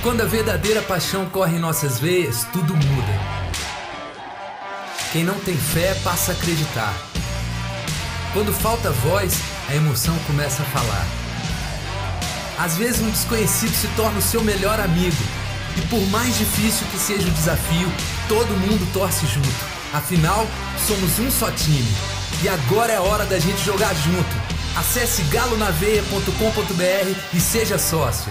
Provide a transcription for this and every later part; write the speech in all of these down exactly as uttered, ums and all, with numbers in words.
Quando a verdadeira paixão corre em nossas veias, tudo muda. Quem não tem fé passa a acreditar. Quando falta voz, a emoção começa a falar. Às vezes um desconhecido se torna o seu melhor amigo. E por mais difícil que seja o desafio, todo mundo torce junto. Afinal, somos um só time. E agora é hora da gente jogar junto. Acesse galo na veia ponto com ponto br e seja sócio.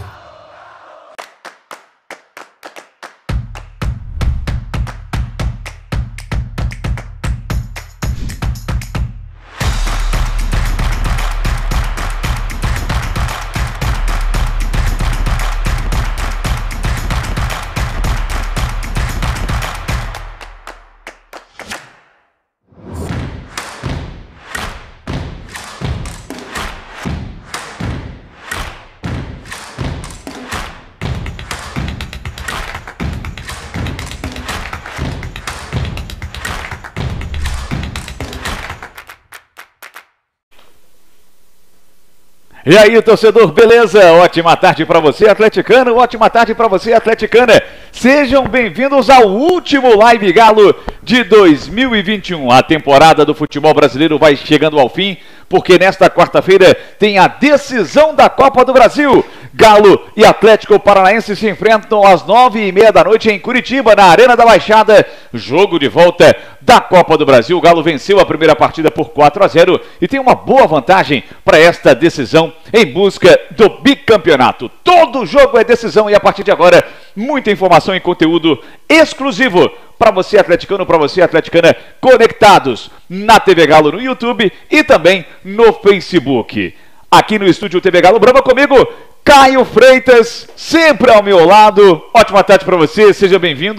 E aí, torcedor, beleza? Ótima tarde para você, atleticano. Ótima tarde para você, atleticana. Sejam bem-vindos ao último Live Galo de dois mil e vinte e um. A temporada do futebol brasileiro vai chegando ao fim, porque nesta quarta-feira tem a decisão da Copa do Brasil. Galo e Atlético Paranaense se enfrentam às nove e meia da noite em Curitiba, na Arena da Baixada. Jogo de volta da Copa do Brasil. O Galo venceu a primeira partida por quatro a zero e tem uma boa vantagem para esta decisão em busca do bicampeonato. Todo jogo é decisão e a partir de agora, muita informação e conteúdo exclusivo para você, atleticano, para você, atleticana, conectados na T V Galo no YouTube e também no Facebook. Aqui no estúdio T V Galo Brava comigo, Caio Freitas, sempre ao meu lado. Ótima tarde para você, seja bem-vindo.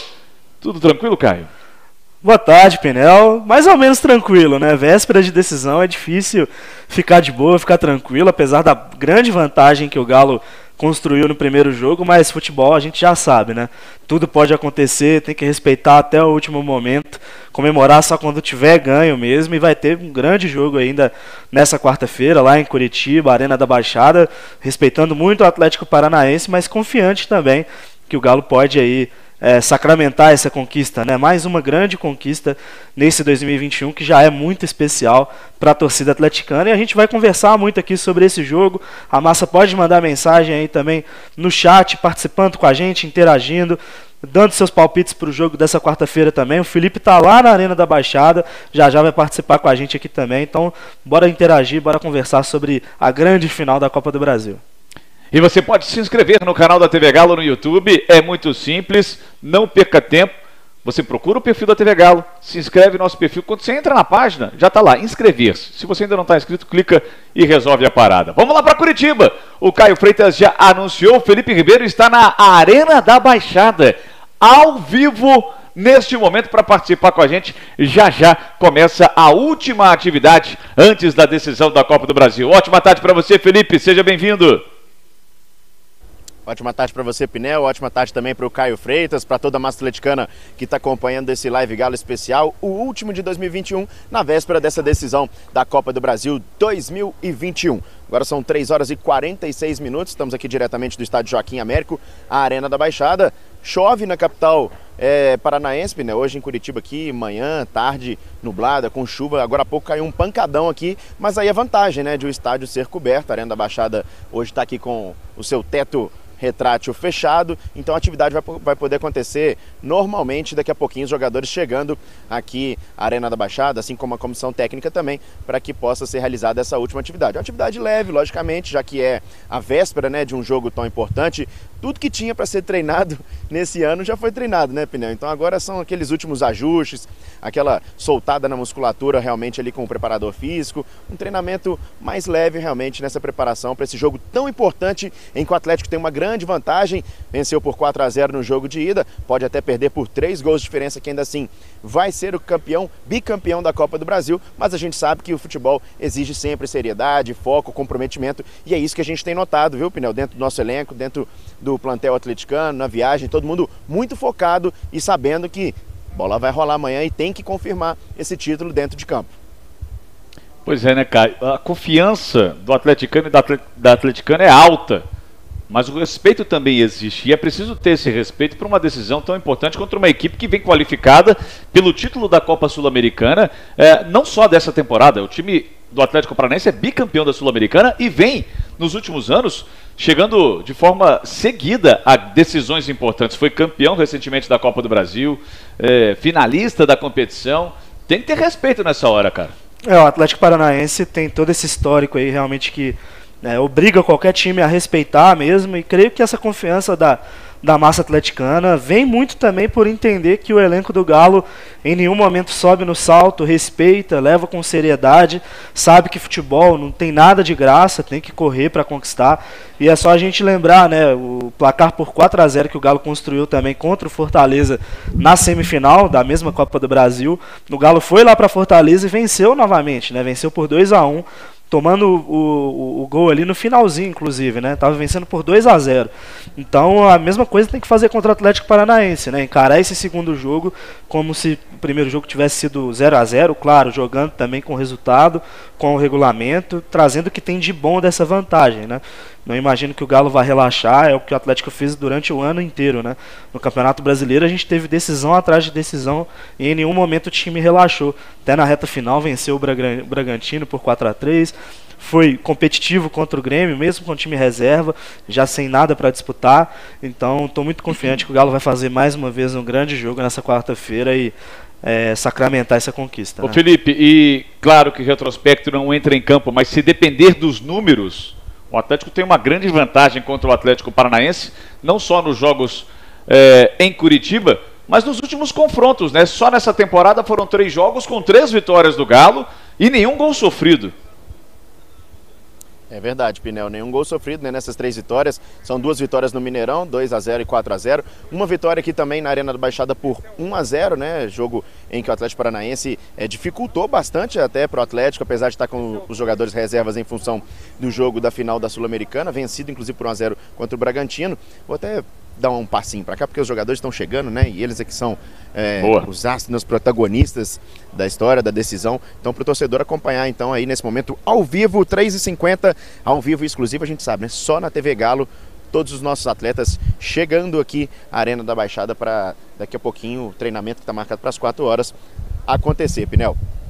Tudo tranquilo, Caio? Boa tarde, Pinel. Mais ou menos tranquilo, né? Véspera de decisão é difícil ficar de boa, ficar tranquilo, apesar da grande vantagem que o Galo construiu no primeiro jogo, mas futebol a gente já sabe, né? Tudo pode acontecer, tem que respeitar até o último momento, comemorar só quando tiver ganho mesmo, e vai ter um grande jogo ainda nessa quarta-feira, lá em Curitiba, Arena da Baixada, respeitando muito o Atlético Paranaense, mas confiante também que o Galo pode aí É, sacramentar essa conquista, né? Mais uma grande conquista nesse dois mil e vinte e um que já é muito especial para a torcida atleticana, e a gente vai conversar muito aqui sobre esse jogo. A massa pode mandar mensagem aí também no chat, participando com a gente, interagindo, dando seus palpites para o jogo dessa quarta-feira também. O Felipe tá lá na Arena da Baixada, já já vai participar com a gente aqui também, então bora interagir, bora conversar sobre a grande final da Copa do Brasil. E você pode se inscrever no canal da T V Galo no YouTube, é muito simples, não perca tempo. Você procura o perfil da T V Galo, se inscreve no nosso perfil. Quando você entra na página, já está lá, inscrever-se. Se você ainda não está inscrito, clica e resolve a parada. Vamos lá para Curitiba. O Caio Freitas já anunciou, o Felipe Ribeiro está na Arena da Baixada, ao vivo, neste momento, para participar com a gente. Já já começa a última atividade antes da decisão da Copa do Brasil. Ótima tarde para você, Felipe, seja bem-vindo. Ótima tarde para você, Pinel. Ótima tarde também para o Caio Freitas, para toda a massa atleticana que está acompanhando esse Live Galo especial, o último de dois mil e vinte e um, na véspera dessa decisão da Copa do Brasil dois mil e vinte e um. Agora são três horas e quarenta e seis minutos, estamos aqui diretamente do estádio Joaquim Américo, a Arena da Baixada. Chove na capital é, paranaense, né? Hoje em Curitiba aqui, manhã, tarde, nublada, com chuva. Agora há pouco caiu um pancadão aqui, mas aí a vantagem, né, de o estádio ser coberto. A Arena da Baixada hoje está aqui com o seu teto retrátil fechado, então a atividade vai, vai poder acontecer normalmente. Daqui a pouquinho os jogadores chegando aqui à Arena da Baixada, assim como a comissão técnica também, para que possa ser realizada essa última atividade. É uma atividade leve, logicamente, já que é a véspera, né, de um jogo tão importante. Tudo que tinha para ser treinado nesse ano já foi treinado, né, Pinel? Então agora são aqueles últimos ajustes, aquela soltada na musculatura realmente ali com o preparador físico, um treinamento mais leve realmente nessa preparação para esse jogo tão importante, em que o Atlético tem uma grande vantagem, venceu por quatro a zero no jogo de ida, pode até perder por três gols de diferença, que ainda assim vai ser o campeão, bicampeão da Copa do Brasil, mas a gente sabe que o futebol exige sempre seriedade, foco, comprometimento, e é isso que a gente tem notado, viu, Pinel? Dentro do nosso elenco, dentro do plantel atleticano, na viagem, todo mundo muito focado e sabendo que a bola vai rolar amanhã e tem que confirmar esse título dentro de campo. Pois é, né, Caio? A confiança do atleticano e da atleticana é alta mas o respeito também existe. E é preciso ter esse respeito para uma decisão tão importante contra uma equipe que vem qualificada pelo título da Copa Sul-Americana, é, não só dessa temporada. O time do Atlético Paranaense é bicampeão da Sul-Americana e vem, nos últimos anos, chegando de forma seguida a decisões importantes. Foi campeão recentemente da Copa do Brasil, é, finalista da competição. Tem que ter respeito nessa hora, cara. É, o Atlético Paranaense tem todo esse histórico aí, realmente, que é, obriga qualquer time a respeitar mesmo, e creio que essa confiança da, da massa atleticana vem muito também por entender que o elenco do Galo em nenhum momento sobe no salto, respeita, leva com seriedade, sabe que futebol não tem nada de graça, tem que correr para conquistar, e é só a gente lembrar, né, o placar por quatro a zero que o Galo construiu também contra o Fortaleza na semifinal da mesma Copa do Brasil. O Galo foi lá para Fortaleza e venceu novamente, né, venceu por dois a um, tomando o, o, o gol ali no finalzinho, inclusive, né? Tava vencendo por dois a zero. Então a mesma coisa tem que fazer contra o Atlético Paranaense, né? Encarar esse segundo jogo como se o primeiro jogo tivesse sido zero a zero, claro, jogando também com o resultado, com o regulamento, trazendo o que tem de bom dessa vantagem, né? Não imagino que o Galo vá relaxar, é o que o Atlético fez durante o ano inteiro, né? No Campeonato Brasileiro a gente teve decisão atrás de decisão e em nenhum momento o time relaxou. Até na reta final venceu o Bragantino por quatro a três, foi competitivo contra o Grêmio, mesmo com o time reserva, já sem nada para disputar. Então estou muito confiante que o Galo vai fazer mais uma vez um grande jogo nessa quarta-feira e é, sacramentar essa conquista. Ô né? Felipe, e claro que retrospecto não entra em campo, mas se depender dos números, o Atlético tem uma grande vantagem contra o Atlético Paranaense, não só nos jogos é, em Curitiba, mas nos últimos confrontos, né? Só nessa temporada foram três jogos com três vitórias do Galo e nenhum gol sofrido. É verdade, Pinel, nenhum gol sofrido, né, nessas três vitórias. São duas vitórias no Mineirão, dois a zero e quatro a zero. Uma vitória aqui também na Arena da Baixada por um a zero, né? Jogo em que o Atlético Paranaense é, dificultou bastante até para o Atlético, apesar de estar com os jogadores reservas em função do jogo da final da Sul-Americana, vencido inclusive por um a zero contra o Bragantino. Vou até dar um passinho para cá, porque os jogadores estão chegando, né? E eles é que são é, os astros, protagonistas da história, da decisão. Então, para o torcedor acompanhar, então, aí nesse momento, ao vivo, três e cinquenta, ao vivo exclusivo, a gente sabe, né? Só na T V Galo, todos os nossos atletas chegando aqui à Arena da Baixada para daqui a pouquinho o treinamento que está marcado para as quatro horas acontecer, Pinel.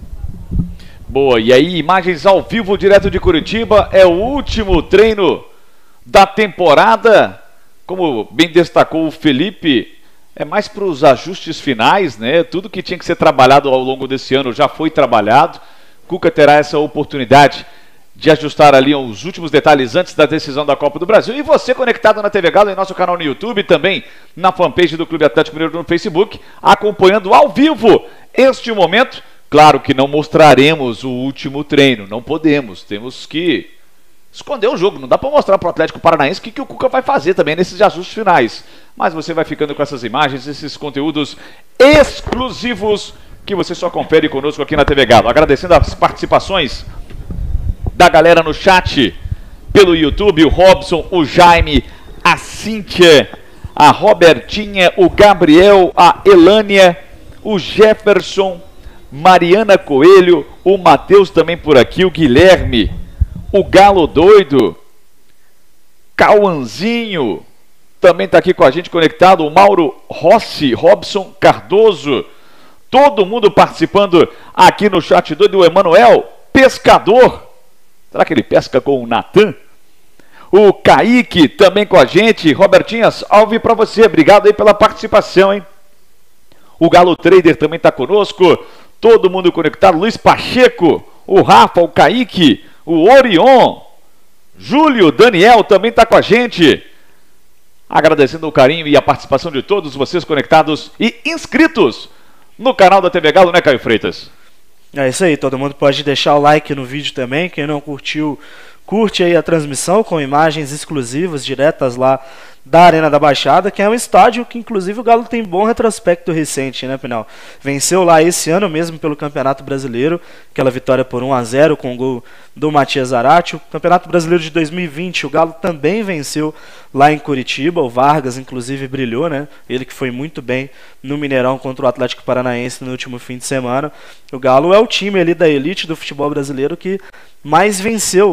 Boa, e aí imagens ao vivo direto de Curitiba, é o último treino da temporada. Como bem destacou o Felipe, é mais para os ajustes finais, né? Tudo que tinha que ser trabalhado ao longo desse ano já foi trabalhado. Cuca terá essa oportunidade de ajustar ali os últimos detalhes antes da decisão da Copa do Brasil. E você conectado na T V Galo, em nosso canal no YouTube, também na fanpage do Clube Atlético Mineiro no Facebook, acompanhando ao vivo este momento. Claro que não mostraremos o último treino, não podemos, temos que esconder o jogo, não dá para mostrar para o Atlético Paranaense o que, que o Cuca vai fazer também nesses ajustes finais. Mas você vai ficando com essas imagens, esses conteúdos exclusivos que você só confere conosco aqui na T V Galo. Agradecendo as participações da galera no chat, pelo YouTube, o Robson, o Jaime, a Cíntia, a Robertinha, o Gabriel, a Elânia, o Jefferson, Mariana Coelho, o Matheus também por aqui, o Guilherme, o Galo Doido, Cauanzinho, também está aqui com a gente conectado, o Mauro Rossi, Robson Cardoso, todo mundo participando aqui no chat doido, o Emanuel Pescador, será que ele pesca com o Natan? O Kaique também com a gente, Robertinha, salve para você, obrigado aí pela participação, hein? O Galo Trader também está conosco, todo mundo conectado, Luiz Pacheco, o Rafa, o Kaique, o Orion, Júlio, Daniel também está com a gente. Agradecendo o carinho e a participação de todos vocês conectados e inscritos no canal da T V Galo, né, Caio Freitas? É isso aí, todo mundo pode deixar o like no vídeo também. Quem não curtiu, curte aí a transmissão com imagens exclusivas diretas lá da Arena da Baixada, que é um estádio que inclusive o Galo tem bom retrospecto recente, né, Pinal? Venceu lá esse ano mesmo pelo Campeonato Brasileiro, aquela vitória por um a zero com o gol do Matias Zarate. O Campeonato Brasileiro de dois mil e vinte, o Galo também venceu lá em Curitiba, o Vargas inclusive brilhou, né? Ele que foi muito bem no Mineirão contra o Atlético Paranaense no último fim de semana. O Galo é o time ali da elite do futebol brasileiro que mais venceu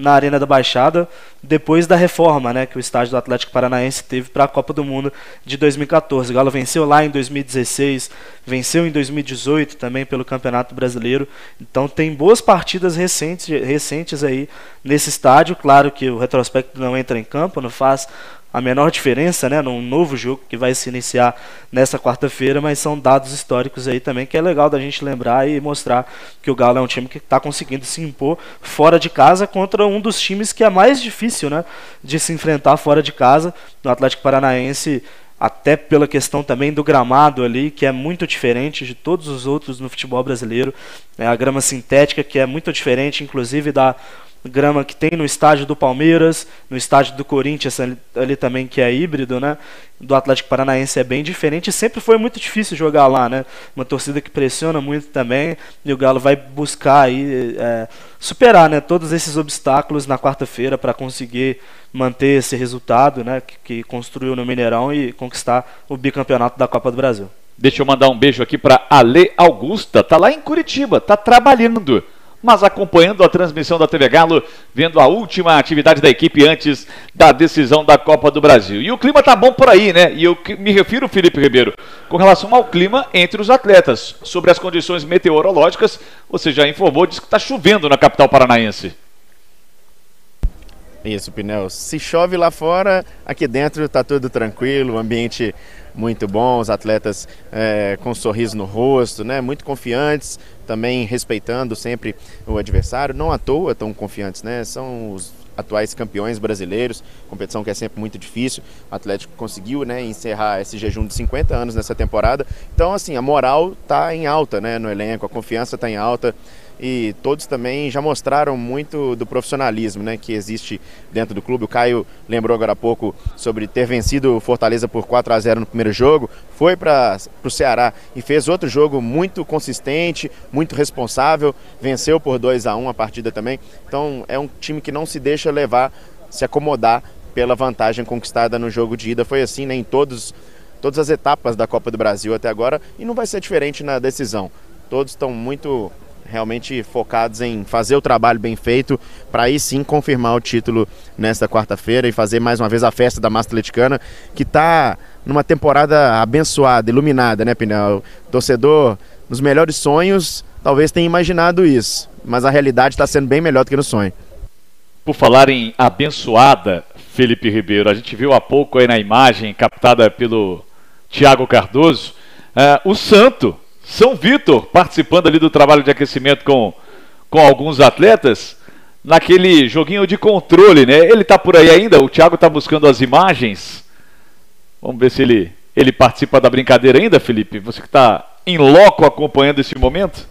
na Arena da Baixada, depois da reforma, né, que o estádio do Atlético Paranaense teve para a Copa do Mundo de dois mil e quatorze. O Galo venceu lá em dois mil e dezesseis, venceu em dois mil e dezoito também pelo Campeonato Brasileiro. Então tem boas partidas recentes, recentes aí nesse estádio. Claro que o retrospecto não entra em campo, não faz a menor diferença, né, num novo jogo que vai se iniciar nesta quarta-feira, mas são dados históricos aí também que é legal da gente lembrar e mostrar que o Galo é um time que está conseguindo se impor fora de casa contra um dos times que é mais difícil, né, de se enfrentar fora de casa. No Atlético Paranaense, até pela questão também do gramado ali, que é muito diferente de todos os outros no futebol brasileiro, é a grama sintética, que é muito diferente inclusive da grama que tem no estádio do Palmeiras, no estádio do Corinthians ali, ali também, que é híbrido, né? Do Atlético Paranaense é bem diferente, e sempre foi muito difícil jogar lá, né? Uma torcida que pressiona muito também, e o Galo vai buscar aí é, superar, né, todos esses obstáculos na quarta-feira para conseguir manter esse resultado, né, que, que construiu no Mineirão e conquistar o bicampeonato da Copa do Brasil. Deixa eu mandar um beijo aqui para Ale Augusta, tá lá em Curitiba, tá trabalhando, mas acompanhando a transmissão da T V Galo, vendo a última atividade da equipe antes da decisão da Copa do Brasil. E o clima tá bom por aí, né? E eu me refiro, Felipe Ribeiro, com relação ao clima entre os atletas. Sobre as condições meteorológicas, você já informou, diz que tá chovendo na capital paranaense. Isso, Pinel. Se chove lá fora, aqui dentro tá tudo tranquilo, o ambiente muito bom, os atletas é, com um sorriso no rosto, né, muito confiantes, também respeitando sempre o adversário, não à toa tão confiantes, né, são os atuais campeões brasileiros, competição que é sempre muito difícil. O Atlético conseguiu, né, encerrar esse jejum de cinquenta anos nessa temporada, então assim, a moral tá em alta, né, no elenco, a confiança tá em alta. E todos também já mostraram muito do profissionalismo, né, que existe dentro do clube. O Caio lembrou agora há pouco sobre ter vencido o Fortaleza por quatro a zero no primeiro jogo, foi para o Ceará e fez outro jogo muito consistente, muito responsável, venceu por dois a um a partida também. Então é um time que não se deixa levar, se acomodar pela vantagem conquistada no jogo de ida. Foi assim, né, em todos, todas as etapas da Copa do Brasil até agora, e não vai ser diferente na decisão. Todos estão muito realmente focados em fazer o trabalho bem feito para aí sim confirmar o título nesta quarta-feira e fazer mais uma vez a festa da Massa Atleticana, que está numa temporada abençoada, iluminada, né, Pinel? O torcedor, nos melhores sonhos, talvez tenha imaginado isso, mas a realidade está sendo bem melhor do que no sonho. Por falar em abençoada, Felipe Ribeiro, a gente viu há pouco aí na imagem captada pelo Thiago Cardoso, uh, o Santo São Vitor participando ali do trabalho de aquecimento com, com alguns atletas, naquele joguinho de controle, né? Ele tá por aí ainda, o Thiago tá buscando as imagens. Vamos ver se ele, ele participa da brincadeira ainda, Felipe. Você que tá em loco acompanhando esse momento.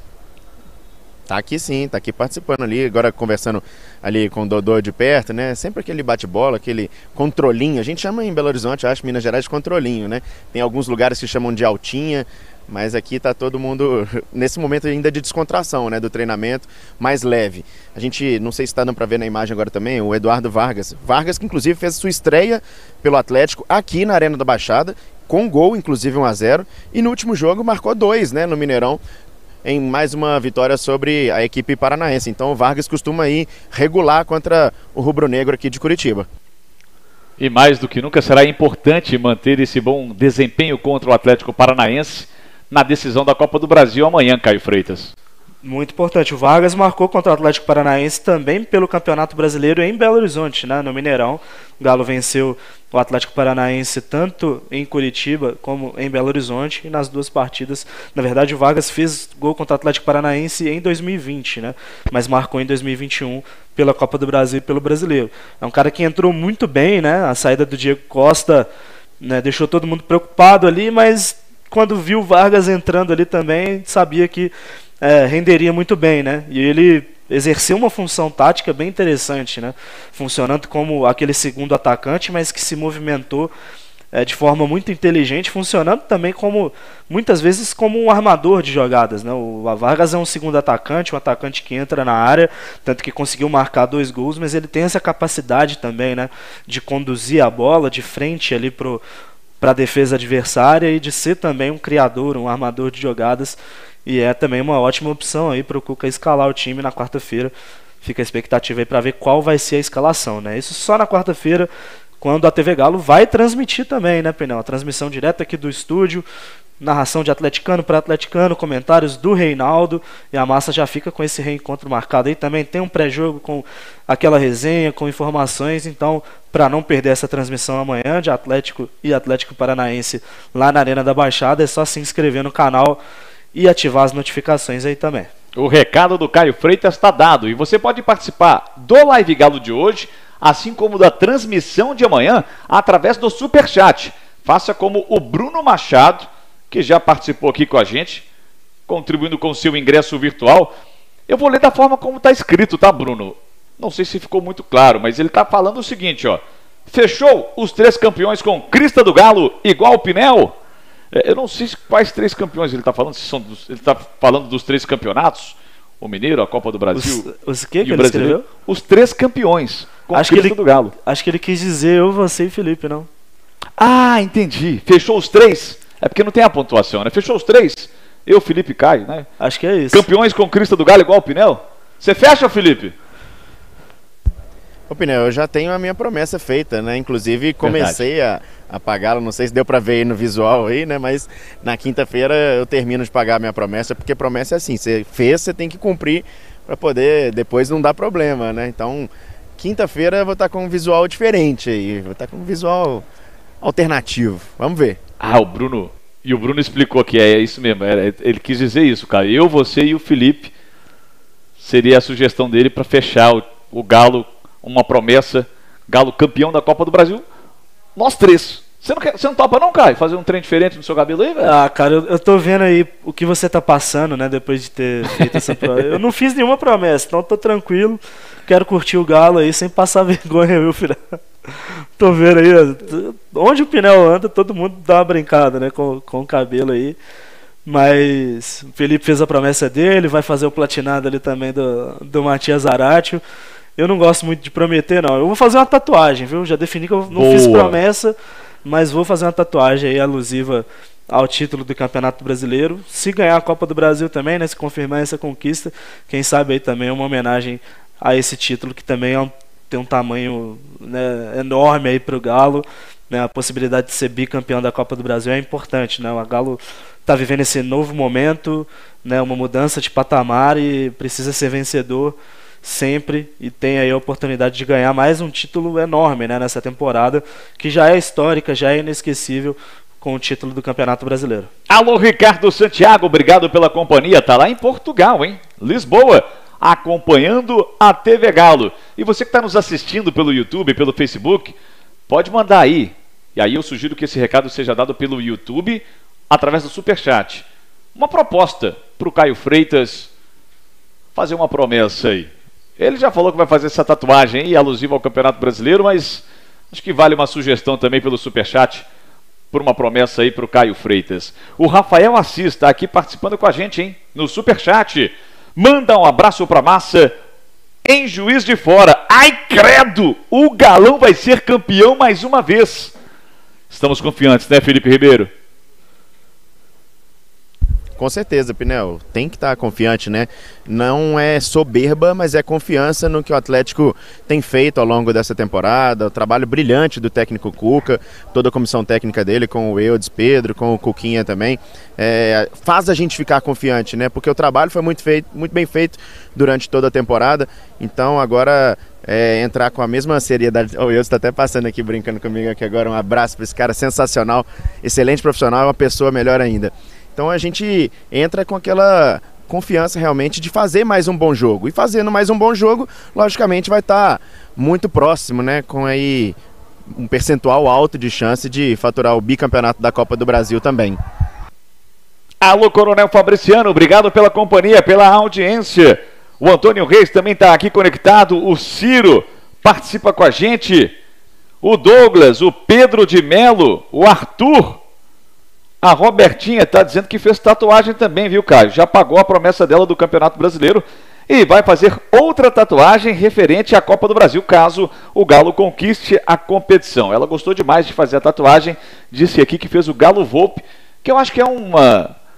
Tá aqui sim, tá aqui participando ali, agora conversando ali com o Dodô de perto, né? Sempre aquele bate-bola, aquele controlinho. A gente chama em Belo Horizonte, acho, Minas Gerais, de controlinho, né? Tem alguns lugares que chamam de altinha, mas aqui está todo mundo, nesse momento ainda de descontração, né, do treinamento, mais leve. A gente, não sei se está dando para ver na imagem agora também, o Eduardo Vargas. Vargas que inclusive fez sua estreia pelo Atlético aqui na Arena da Baixada, com gol, inclusive um a zero, e no último jogo marcou dois, né, no Mineirão, em mais uma vitória sobre a equipe paranaense. Então o Vargas costuma ir regular contra o rubro-negro aqui de Curitiba. E mais do que nunca será importante manter esse bom desempenho contra o Atlético Paranaense na decisão da Copa do Brasil amanhã, Caio Freitas. Muito importante. O Vargas marcou contra o Atlético Paranaense também pelo Campeonato Brasileiro em Belo Horizonte, né, no Mineirão. O Galo venceu o Atlético Paranaense tanto em Curitiba como em Belo Horizonte, e nas duas partidas, na verdade, o Vargas fez gol contra o Atlético Paranaense em dois mil e vinte, né, mas marcou em dois mil e vinte e um pela Copa do Brasil e pelo Brasileiro. É um cara que entrou muito bem, né, a saída do Diego Costa, né, deixou todo mundo preocupado ali, mas quando viu o Vargas entrando ali também, sabia que é, renderia muito bem, né? E ele exerceu uma função tática bem interessante, né? Funcionando como aquele segundo atacante, mas que se movimentou é, de forma muito inteligente, funcionando também como, muitas vezes, como um armador de jogadas, né? O Vargas é um segundo atacante, um atacante que entra na área, tanto que conseguiu marcar dois gols, mas ele tem essa capacidade também, né, de conduzir a bola de frente ali pro para a defesa adversária e de ser também um criador, um armador de jogadas. e é também uma ótima opção aí para o Cuca escalar o time na quarta-feira. Fica a expectativa aí para ver qual vai ser a escalação, né? Isso só na quarta-feira, quando a T V Galo vai transmitir também, né, Pinel? A transmissão direta aqui do estúdio, narração de atleticano para atleticano, comentários do Reinaldo, e a massa já fica com esse reencontro marcado aí. Também tem um pré-jogo com aquela resenha, com informações, então, para não perder essa transmissão amanhã de Atlético e Atlético Paranaense lá na Arena da Baixada, é só se inscrever no canal e ativar as notificações aí também. O recado do Caio Freitas está dado e você pode participar do Live Galo de hoje, assim como da transmissão de amanhã, através do Superchat. Faça como o Bruno Machado, que já participou aqui com a gente, contribuindo com o seu ingresso virtual. Eu vou ler da forma como está escrito, tá, Bruno? Não sei se ficou muito claro, mas ele está falando o seguinte, ó. Fechou os três campeões com crista do Galo, igual o Pinel? Eu não sei quais três campeões ele está falando, se são dos, ele está falando dos três campeonatos, o Mineiro, a Copa do Brasil. Os, os que que e o ele escreveu? Os três campeões com acho crista que ele, do Galo. Acho que ele quis dizer eu, você e Felipe, não? Ah, entendi. Fechou os três? É porque não tem a pontuação, né? Fechou os três? Eu, Felipe e Caio, né? Acho que é isso. Campeões com crista do Galo igual o Pinel? Você fecha, Felipe? Ô, Pinel, eu já tenho a minha promessa feita, né? Inclusive comecei a, a pagá-la, não sei se deu pra ver aí no visual aí, né? Mas na quinta-feira eu termino de pagar a minha promessa, porque promessa é assim, você fez, você tem que cumprir pra poder depois não dar problema, né? Então, quinta-feira eu vou estar com um visual diferente aí, vou estar com um visual alternativo. Vamos ver. Ah, o Bruno... E o Bruno explicou que é isso mesmo, ele quis dizer isso, cara. Eu, você e o Felipe seria a sugestão dele para fechar o, o Galo, uma promessa, Galo campeão da Copa do Brasil, nós três. Você não, quer, você não topa não, Caio? Fazer um trem diferente no seu cabelo aí, velho? Ah, cara, eu, eu tô vendo aí o que você tá passando, né, depois de ter feito essa promessa. Eu não fiz nenhuma promessa, então tô tranquilo, quero curtir o Galo aí sem passar vergonha, viu, filho? Tô vendo aí, onde o Pinel anda, todo mundo dá uma brincada, né, com, com o cabelo aí. Mas o Felipe fez a promessa dele, vai fazer o platinado ali também do, do Matias Zaratio. Eu não gosto muito de prometer, não. Eu vou fazer uma tatuagem, viu? Já defini que eu não Boa. fiz promessa, mas vou fazer uma tatuagem aí alusiva ao título do Campeonato Brasileiro. Se ganhar a Copa do Brasil também, né, se confirmar essa conquista, quem sabe aí também é uma homenagem a esse título que também é um tem um tamanho, né, enorme aí para o Galo, né, a possibilidade de ser bicampeão da Copa do Brasil é importante, né, o Galo está vivendo esse novo momento, né, uma mudança de patamar e precisa ser vencedor sempre e tem aí a oportunidade de ganhar mais um título enorme, né, nessa temporada, que já é histórica, já é inesquecível com o título do Campeonato Brasileiro. Alô, Ricardo Santiago, obrigado pela companhia, tá lá em Portugal, hein, Lisboa, acompanhando a T V Galo. E você que está nos assistindo pelo YouTube, pelo Facebook, pode mandar aí. E aí eu sugiro que esse recado seja dado pelo YouTube através do Superchat. Uma proposta para o Caio Freitas fazer uma promessa aí. Ele já falou que vai fazer essa tatuagem aí, alusiva ao Campeonato Brasileiro, mas acho que vale uma sugestão também pelo Superchat por uma promessa aí para o Caio Freitas. O Rafael Assis está aqui participando com a gente, hein, no Superchat. Manda um abraço pra massa em Juiz de Fora. Ai, credo! O Galão vai ser campeão mais uma vez. Estamos confiantes, né, Felipe Ribeiro? Com certeza, Pinel. Tem que estar confiante, né? Não é soberba, mas é confiança no que o Atlético tem feito ao longo dessa temporada. O trabalho brilhante do técnico Cuca, toda a comissão técnica dele, com o Eudes Pedro, com o Cuquinha também. É, faz a gente ficar confiante, né? Porque o trabalho foi muito, feito, muito bem feito durante toda a temporada. Então agora é, entrar com a mesma seriedade. O Eudes está até passando aqui, brincando comigo aqui agora. Um abraço para esse cara sensacional, excelente profissional, uma pessoa melhor ainda. Então a gente entra com aquela confiança realmente de fazer mais um bom jogo. E fazendo mais um bom jogo, logicamente vai estar muito próximo, né? Com aí um percentual alto de chance de faturar o bicampeonato da Copa do Brasil também. Alô, Coronel Fabriciano, obrigado pela companhia, pela audiência. O Antônio Reis também está aqui conectado. O Ciro participa com a gente. O Douglas, o Pedro de Melo, o Arthur. A Robertinha está dizendo que fez tatuagem também, viu, Caio? Já pagou a promessa dela do Campeonato Brasileiro e vai fazer outra tatuagem referente à Copa do Brasil, caso o Galo conquiste a competição. Ela gostou demais de fazer a tatuagem, disse aqui que fez o Galo Volpe, que eu acho que é uma,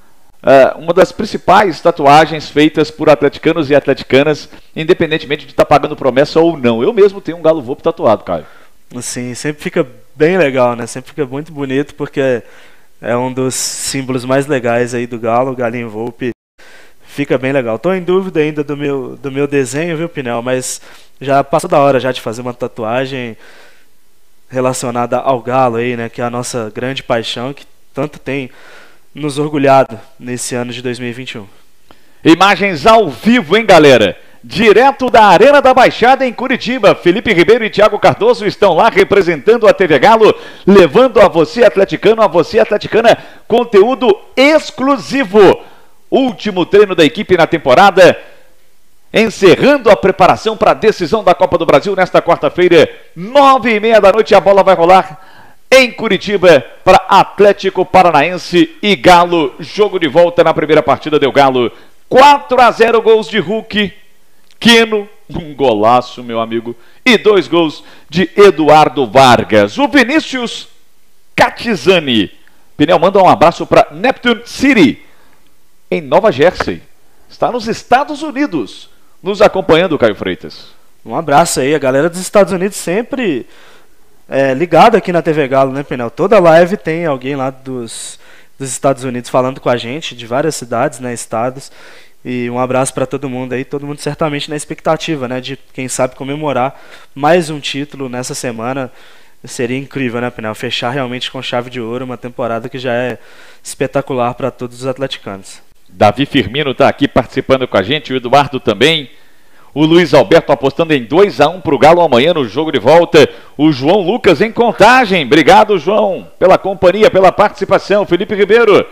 uh, uma das principais tatuagens feitas por atleticanos e atleticanas, independentemente de estar tá pagando promessa ou não. Eu mesmo tenho um Galo Volpe tatuado, Caio. Sim, sempre fica bem legal, né? Sempre fica muito bonito, porque é um dos símbolos mais legais aí do Galo, o Galinho Volpe. Fica bem legal. Tô em dúvida ainda do meu, do meu desenho, viu, Pinel? Mas já passou da hora já de fazer uma tatuagem relacionada ao Galo aí, né? Que é a nossa grande paixão, que tanto tem nos orgulhado nesse ano de dois mil e vinte e um. Imagens ao vivo, hein, galera? Direto da Arena da Baixada em Curitiba, Felipe Ribeiro e Thiago Cardoso estão lá representando a T V Galo, levando a você atleticano, a você atleticana, conteúdo exclusivo. Último treino da equipe na temporada, encerrando a preparação para a decisão da Copa do Brasil nesta quarta-feira, nove e meia da noite, a bola vai rolar em Curitiba para Atlético Paranaense e Galo. Jogo de volta. Na primeira partida deu Galo quatro a zero, gols de Hulk, Keno, um golaço, meu amigo, e dois gols de Eduardo Vargas. O Vinícius Catizani. Pinel manda um abraço para Neptune City, em Nova Jersey. Está nos Estados Unidos, nos acompanhando, Caio Freitas. Um abraço aí, a galera dos Estados Unidos sempre é, ligada aqui na T V Galo, né, Pinel? Toda live tem alguém lá dos, dos Estados Unidos falando com a gente, de várias cidades, né, estados. E um abraço para todo mundo aí, todo mundo certamente na expectativa, né, de quem sabe comemorar mais um título nessa semana. Seria incrível, né, Pinel? Fechar realmente com chave de ouro uma temporada que já é espetacular para todos os atleticanos. Davi Firmino está aqui participando com a gente, o Eduardo também. O Luiz Alberto apostando em dois a um para o Galo amanhã no jogo de volta. O João Lucas em Contagem. Obrigado, João, pela companhia, pela participação. Felipe Ribeiro.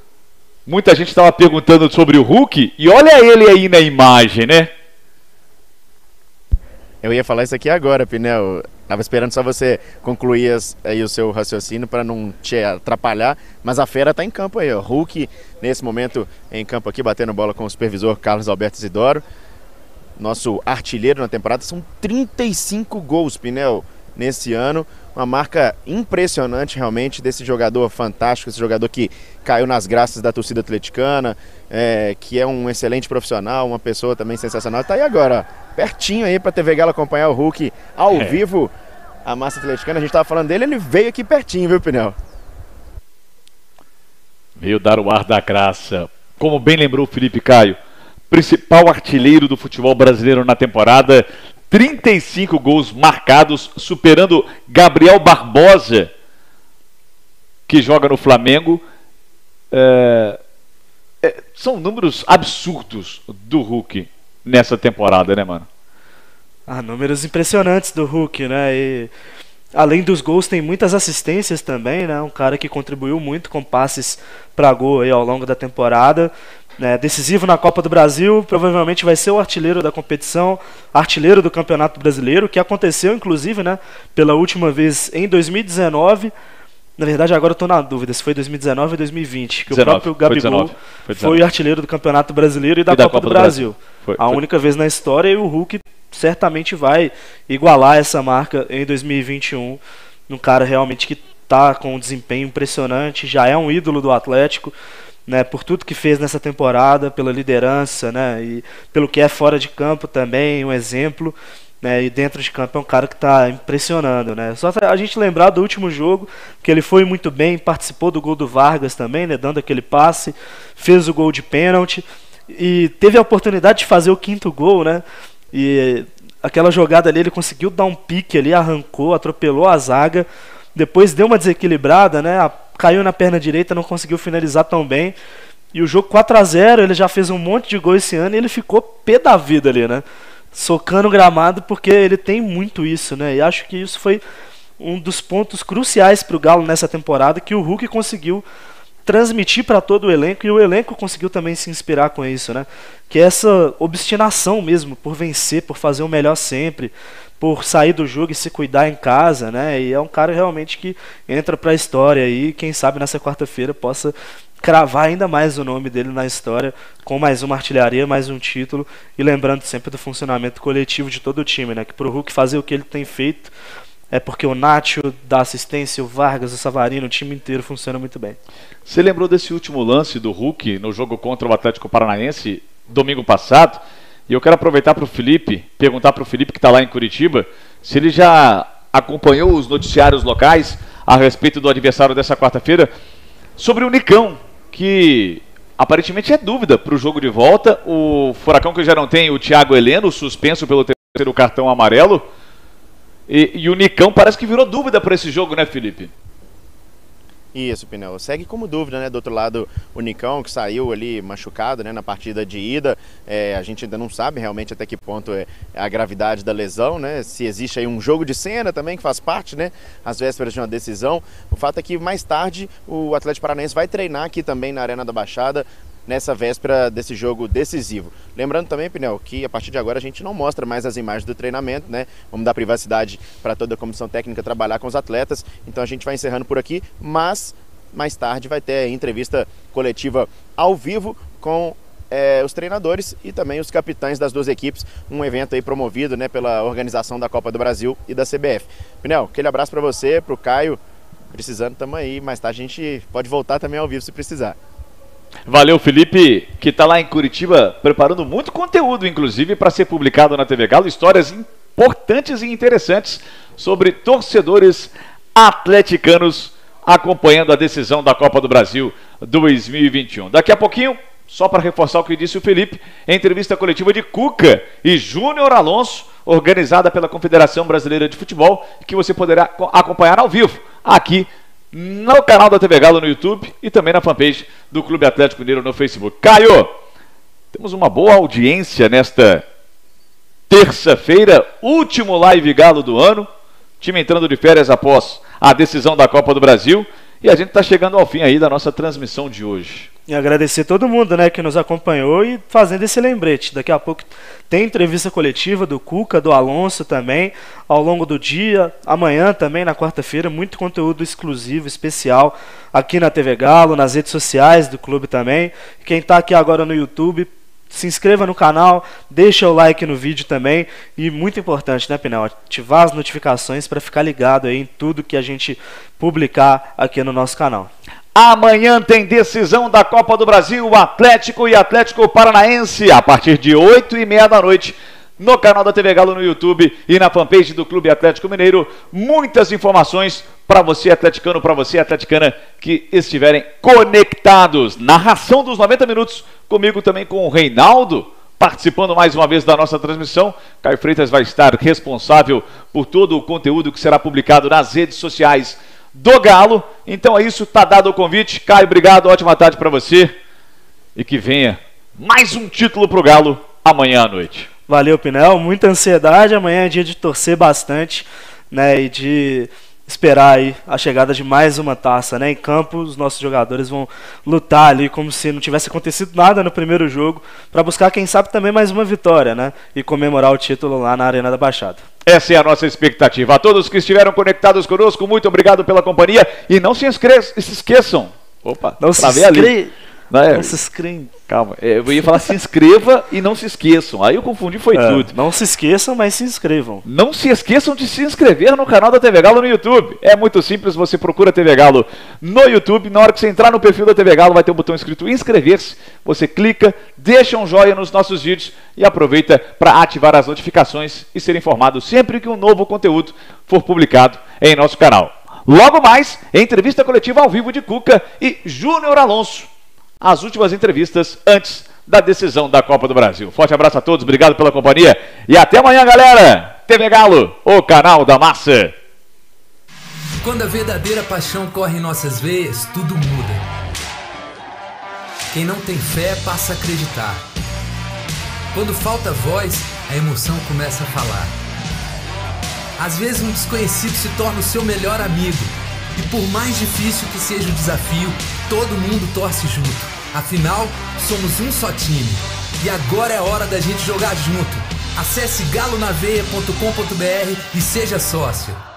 Muita gente estava perguntando sobre o Hulk e olha ele aí na imagem, né? Eu ia falar isso aqui agora, Pinel. Estava esperando só você concluir as, aí o seu raciocínio para não te atrapalhar, mas a fera está em campo aí, ó. Hulk, nesse momento, em campo aqui, batendo bola com o supervisor Carlos Alberto Isidoro. Nosso artilheiro na temporada, são trinta e cinco gols, Pinel, nesse ano. Uma marca impressionante, realmente, desse jogador fantástico, esse jogador que caiu nas graças da torcida atleticana, é, que é um excelente profissional, uma pessoa também sensacional. Tá aí agora, ó, pertinho aí para a T V Galo acompanhar o Hulk ao é. vivo. A massa atleticana, a gente estava falando dele, ele veio aqui pertinho, viu, Pinel? Veio dar o ar da graça. Como bem lembrou o Felipe Caio, principal artilheiro do futebol brasileiro na temporada, trinta e cinco gols marcados, superando Gabriel Barbosa, que joga no Flamengo. É, é, são números absurdos do Hulk nessa temporada, né, mano? Ah, números impressionantes do Hulk, né? E além dos gols, tem muitas assistências também, né? Um cara que contribuiu muito com passes para gol aí ao longo da temporada. É, decisivo na Copa do Brasil, provavelmente vai ser o artilheiro da competição, artilheiro do Campeonato Brasileiro, que aconteceu, inclusive, né, pela última vez em dois mil e dezenove. Na verdade, agora eu estou na dúvida se foi dois mil e dezenove ou dois mil e vinte, que dezenove, o próprio Gabigol foi, dezenove, foi, dezenove. Foi artilheiro do Campeonato Brasileiro e da, e da Copa, Copa do, do Brasil. Brasil. Foi, a foi. única vez na história, e o Hulk certamente vai igualar essa marca em dois mil e vinte e um. Um cara realmente que está com um desempenho impressionante, já é um ídolo do Atlético, né, por tudo que fez nessa temporada, pela liderança, né, e pelo que é fora de campo também, um exemplo, né, e dentro de campo é um cara que está impressionando, né. Só a gente lembrar do último jogo, que ele foi muito bem, participou do gol do Vargas também, né, dando aquele passe, fez o gol de pênalti e teve a oportunidade de fazer o quinto gol, né, e aquela jogada ali ele conseguiu dar um pique ali, arrancou, atropelou a zaga, depois deu uma desequilibrada, né, caiu na perna direita, não conseguiu finalizar tão bem. E o jogo quatro a zero, ele já fez um monte de gol esse ano e ele ficou pé da vida ali, né? Socando o gramado, porque ele tem muito isso, né? E acho que isso foi um dos pontos cruciais para o Galo nessa temporada, que o Hulk conseguiu transmitir para todo o elenco, e o elenco conseguiu também se inspirar com isso, né? Que é essa obstinação mesmo, por vencer, por fazer o melhor sempre, por sair do jogo e se cuidar em casa, né? E é um cara realmente que entra para a história e quem sabe nessa quarta-feira possa cravar ainda mais o nome dele na história, com mais uma artilharia, mais um título, e lembrando sempre do funcionamento coletivo de todo o time, né? Que pro Hulk fazer o que ele tem feito é porque o Nacho dá assistência, o Vargas, o Savarino, o time inteiro funciona muito bem. Você lembrou desse último lance do Hulk no jogo contra o Atlético Paranaense domingo passado? E eu quero aproveitar para o Felipe, perguntar para o Felipe que está lá em Curitiba, se ele já acompanhou os noticiários locais a respeito do adversário dessa quarta-feira, sobre o Nicão, que aparentemente é dúvida para o jogo de volta. O Furacão que já não tem o Thiago Heleno, suspenso pelo terceiro cartão amarelo. E, e o Nicão parece que virou dúvida para esse jogo, né, Felipe? Isso, Pinel. Segue como dúvida, né? Do outro lado, o Nicão, que saiu ali machucado, né, na partida de ida. É, a gente ainda não sabe realmente até que ponto é a gravidade da lesão, né? Se existe aí um jogo de cena também, que faz parte, né? Às vésperas de uma decisão. O fato é que mais tarde o Atlético Paranaense vai treinar aqui também na Arena da Baixada, nessa véspera desse jogo decisivo. Lembrando também, Pinel, que a partir de agora a gente não mostra mais as imagens do treinamento, né? Vamos dar privacidade para toda a comissão técnica trabalhar com os atletas, então a gente vai encerrando por aqui, mas mais tarde vai ter entrevista coletiva ao vivo com é, os treinadores e também os capitães das duas equipes, um evento aí promovido, né, pela organização da Copa do Brasil e da C B F. Pinel, aquele abraço para você, para o Caio, precisando tamo aí, mais tarde a gente pode voltar também ao vivo se precisar. Valeu, Felipe, que está lá em Curitiba preparando muito conteúdo, inclusive, para ser publicado na T V Galo, histórias importantes e interessantes sobre torcedores atleticanos acompanhando a decisão da Copa do Brasil dois mil e vinte e um. Daqui a pouquinho, só para reforçar o que disse o Felipe, entrevista coletiva de Cuca e Júnior Alonso, organizada pela Confederação Brasileira de Futebol, que você poderá acompanhar ao vivo aqui no canal da T V Galo no YouTube e também na fanpage do Clube Atlético Mineiro no Facebook. Caio, temos uma boa audiência nesta terça-feira, último Live Galo do ano, time entrando de férias após a decisão da Copa do Brasil, e a gente está chegando ao fim aí da nossa transmissão de hoje. E agradecer todo mundo, né, que nos acompanhou e fazendo esse lembrete. Daqui a pouco tem entrevista coletiva do Cuca, do Alonso também, ao longo do dia. Amanhã também, na quarta-feira, muito conteúdo exclusivo, especial, aqui na T V Galo, nas redes sociais do clube também. Quem está aqui agora no YouTube, se inscreva no canal, deixa o like no vídeo também. E muito importante, né, Pinel? Ativar as notificações para ficar ligado aí em tudo que a gente publicar aqui no nosso canal. Amanhã tem decisão da Copa do Brasil, Atlético e Atlético Paranaense, a partir de oito e meia da noite, no canal da T V Galo no YouTube e na fanpage do Clube Atlético Mineiro. Muitas informações para você, atleticano, para você, atleticana, que estiverem conectados. Narração dos noventa minutos, comigo também com o Reinaldo, participando mais uma vez da nossa transmissão. Caio Freitas vai estar responsável por todo o conteúdo que será publicado nas redes sociais do Galo. Então é isso, tá dado o convite. Caio, obrigado, ótima tarde para você. E que venha mais um título pro Galo amanhã à noite. Valeu, Pinel, muita ansiedade. Amanhã é dia de torcer bastante, né, e de esperar aí a chegada de mais uma taça, né? Em campo, os nossos jogadores vão lutar ali como se não tivesse acontecido nada no primeiro jogo, para buscar, quem sabe, também mais uma vitória, né? E comemorar o título lá na Arena da Baixada. Essa é a nossa expectativa. A todos que estiveram conectados conosco, muito obrigado pela companhia. E não se, inscre... se esqueçam. Opa, não se inscre... Não, é... não se inscrevam. Calma, eu ia falar se inscreva e não se esqueçam. Aí eu confundi, foi é, tudo. Não se esqueçam, mas se inscrevam. Não se esqueçam de se inscrever no canal da T V Galo no YouTube. É muito simples, você procura T V Galo no YouTube. Na hora que você entrar no perfil da T V Galo, vai ter um botão escrito inscrever-se. Você clica, deixa um joinha nos nossos vídeos e aproveita para ativar as notificações e ser informado sempre que um novo conteúdo for publicado em nosso canal. Logo mais, entrevista coletiva ao vivo de Cuca e Júnior Alonso. As últimas entrevistas antes da decisão da Copa do Brasil. Forte abraço a todos, obrigado pela companhia e até amanhã, galera. T V Galo, o canal da massa. Quando a verdadeira paixão corre em nossas veias, tudo muda. Quem não tem fé passa a acreditar. Quando falta voz, a emoção começa a falar. Às vezes um desconhecido se torna o seu melhor amigo. E por mais difícil que seja o desafio, todo mundo torce junto. Afinal, somos um só time. E agora é hora da gente jogar junto. Acesse galo na veia ponto com ponto br e seja sócio.